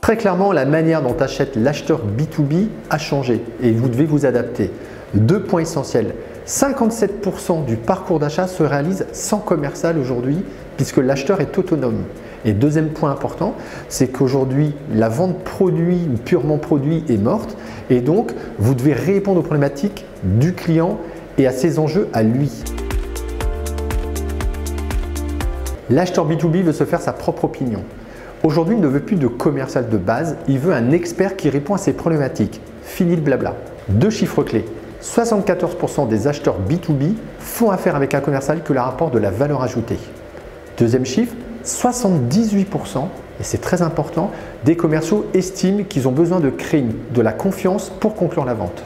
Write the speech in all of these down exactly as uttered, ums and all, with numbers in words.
Très clairement, la manière dont achète l'acheteur B deux B a changé et vous devez vous adapter. Deux points essentiels. cinquante-sept pour cent du parcours d'achat se réalise sans commercial aujourd'hui puisque l'acheteur est autonome. Et deuxième point important, c'est qu'aujourd'hui, la vente produit, purement produit, est morte et donc vous devez répondre aux problématiques du client et à ses enjeux à lui. L'acheteur B deux B veut se faire sa propre opinion. Aujourd'hui, il ne veut plus de commercial de base, il veut un expert qui répond à ses problématiques. Fini le blabla. Deux chiffres clés. soixante-quatorze pour cent des acheteurs B deux B font affaire avec un commercial que leur apporte de la valeur ajoutée. Deuxième chiffre, soixante-dix-huit pour cent, et c'est très important, des commerciaux estiment qu'ils ont besoin de créer de la confiance pour conclure la vente.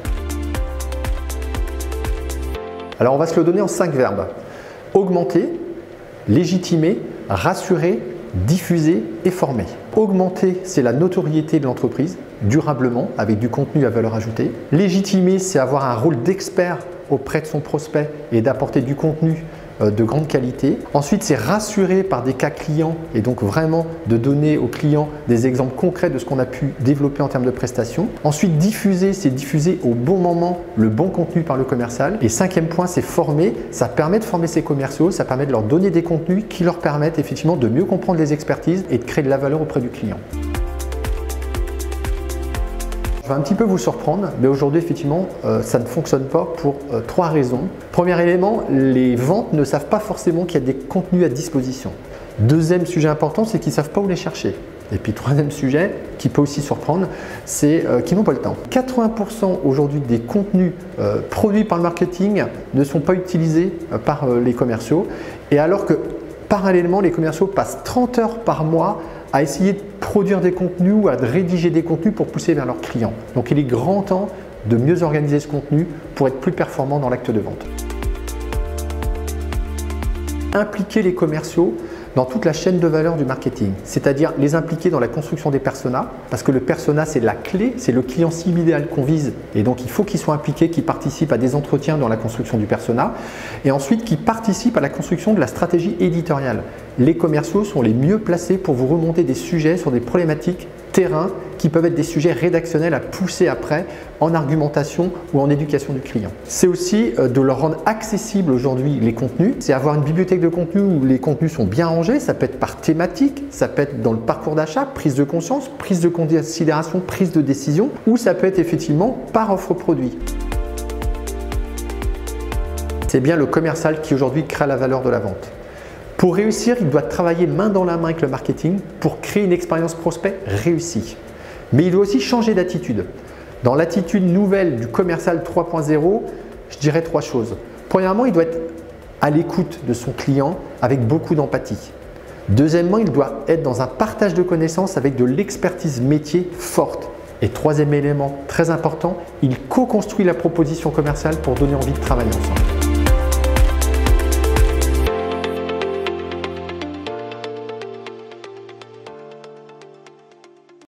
Alors on va se le donner en cinq verbes. Augmenter, légitimer, rassurer, diffuser et former. Augmenter, c'est la notoriété de l'entreprise, durablement, avec du contenu à valeur ajoutée. Légitimer, c'est avoir un rôle d'expert auprès de son prospect et d'apporter du contenu de grande qualité. Ensuite, c'est rassurer par des cas clients et donc vraiment de donner aux clients des exemples concrets de ce qu'on a pu développer en termes de prestations. Ensuite, diffuser, c'est diffuser au bon moment le bon contenu par le commercial. Et cinquième point, c'est former. Ça permet de former ses commerciaux, ça permet de leur donner des contenus qui leur permettent effectivement de mieux comprendre les expertises et de créer de la valeur auprès du client. Je vais un petit peu vous surprendre, mais aujourd'hui, effectivement, euh, ça ne fonctionne pas pour euh, trois raisons. Premier élément, les ventes ne savent pas forcément qu'il y a des contenus à disposition. Deuxième sujet important, c'est qu'ils ne savent pas où les chercher. Et puis troisième sujet, qui peut aussi surprendre, c'est euh, qu'ils n'ont pas le temps. quatre-vingts pour cent aujourd'hui des contenus euh, produits par le marketing ne sont pas utilisés euh, par euh, les commerciaux. Et alors que parallèlement, les commerciaux passent trente heures par mois à essayer de produire des contenus ou à rédiger des contenus pour pousser vers leurs clients. Donc il est grand temps de mieux organiser ce contenu pour être plus performant dans l'acte de vente. Impliquer les commerciaux dans toute la chaîne de valeur du marketing, c'est-à-dire les impliquer dans la construction des personas, parce que le persona c'est la clé, c'est le client cible idéal qu'on vise et donc il faut qu'ils soient impliqués, qu'ils participent à des entretiens dans la construction du persona et ensuite qu'ils participent à la construction de la stratégie éditoriale. Les commerciaux sont les mieux placés pour vous remonter des sujets sur des problématiques terrain qui peuvent être des sujets rédactionnels à pousser après en argumentation ou en éducation du client. C'est aussi de leur rendre accessibles aujourd'hui les contenus. C'est avoir une bibliothèque de contenus où les contenus sont bien rangés. Ça peut être par thématique, ça peut être dans le parcours d'achat, prise de conscience, prise de considération, prise de décision, ou ça peut être effectivement par offre produit. C'est bien le commercial qui aujourd'hui crée la valeur de la vente. Pour réussir, il doit travailler main dans la main avec le marketing pour créer une expérience prospect réussie. Mais il doit aussi changer d'attitude. Dans l'attitude nouvelle du commercial trois point zéro, je dirais trois choses. Premièrement, il doit être à l'écoute de son client avec beaucoup d'empathie. Deuxièmement, il doit être dans un partage de connaissances avec de l'expertise métier forte. Et troisième élément très important, il co-construit la proposition commerciale pour donner envie de travailler ensemble.